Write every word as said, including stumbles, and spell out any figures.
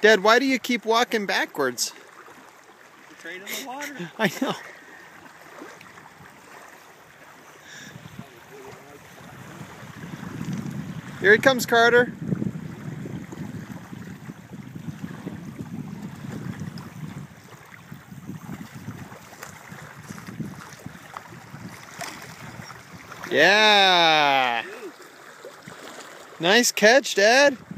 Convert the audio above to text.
Dad, why do you keep walking backwards? Trade in the water. I know. Here he comes, Carter. Yeah. Nice catch, Dad.